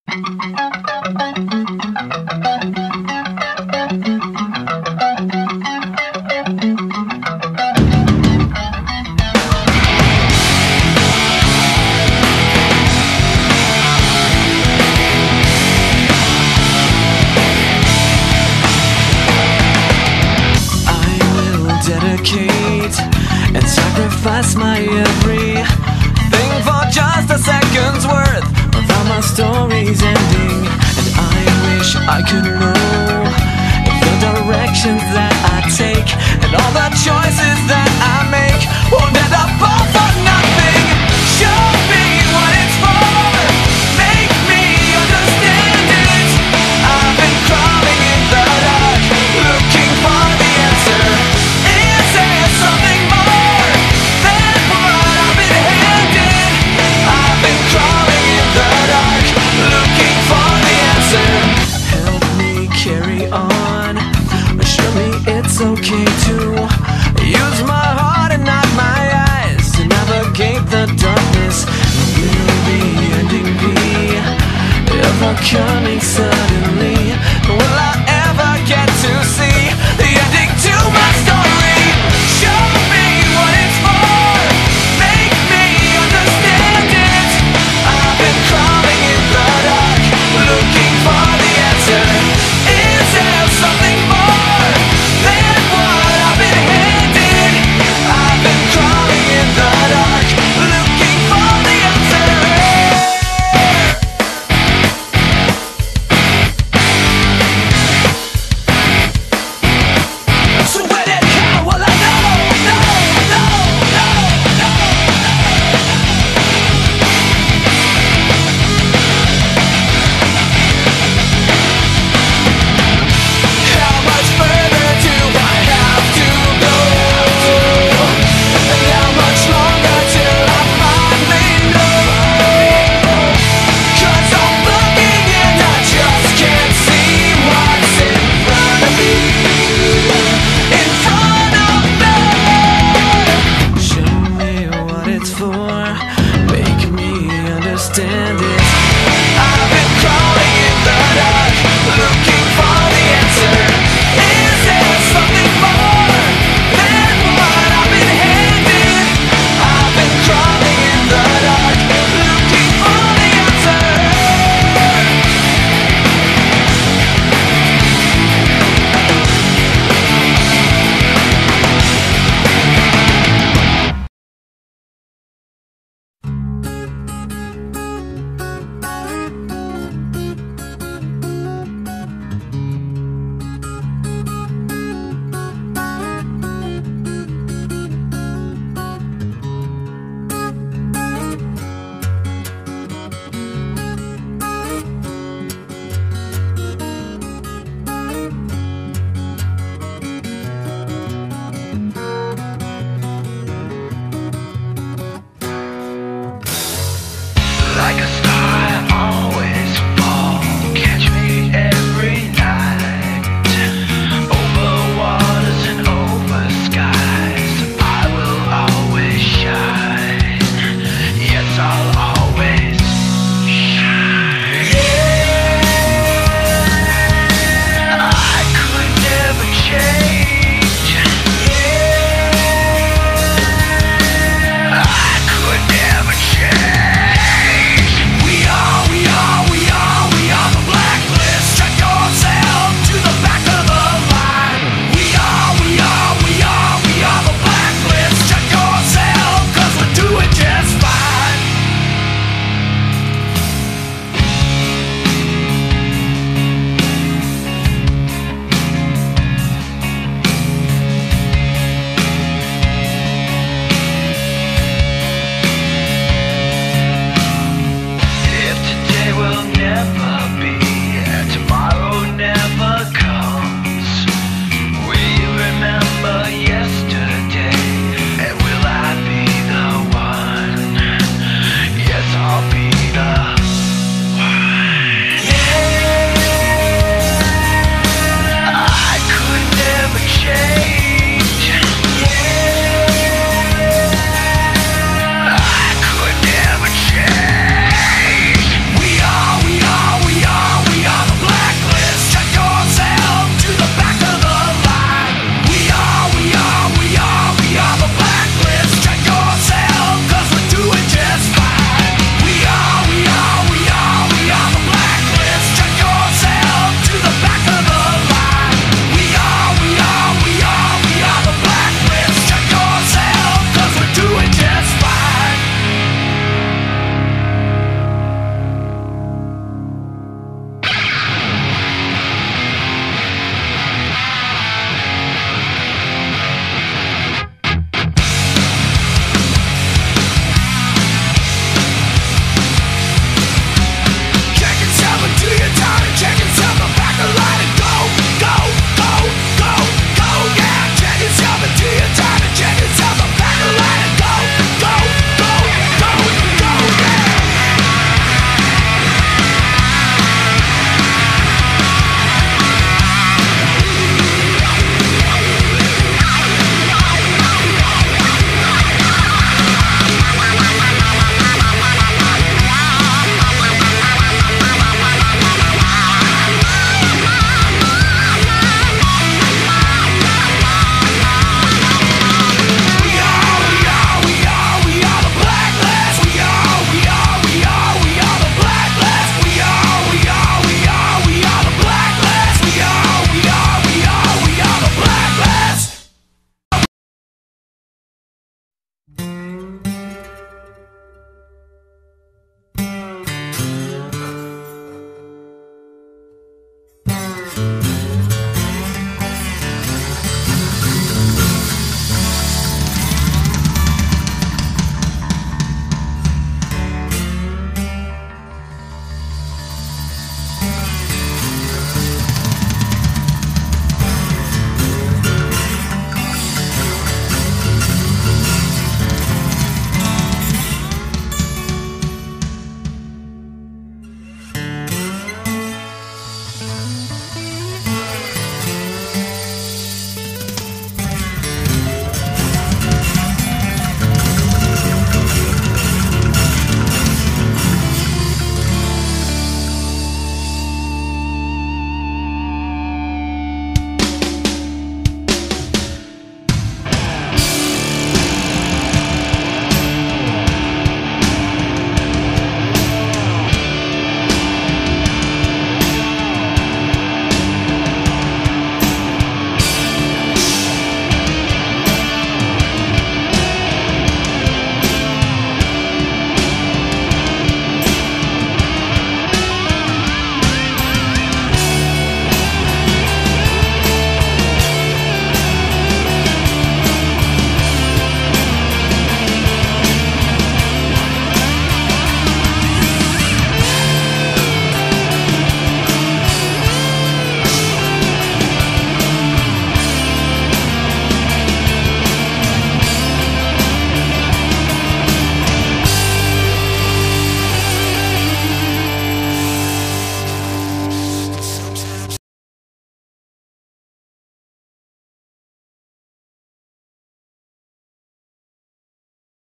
Dedicate and sacrifice my everything for just a second's worth without my story's ending. And I wish I could know the directions that I take, and all the choices that I make won't end up all for nothing. Show me what it's for, make me understand it. I've been crawling in the dark, looking for the answer. Something more than what I've been handed. I've been crawling in the dark, looking for the answer. Help me carry on, assure me it's okay to use my heart and not my eyes to navigate the darkness. Will the ending be ever coming suddenly? Will I ever get to see the ending to my story? Show me what it's for, make me understand it. I've been crawling in the dark, looking for the answer. Is there something more than what I've been handed? I've been crawling in the dark, looking for the answer. So where did it come? Well, I know. Make me understand it. I've been crawling in the dark, looking for the answer. Is there something more than what I've been handed? I've been crawling in the dark, looking for the answer. Like a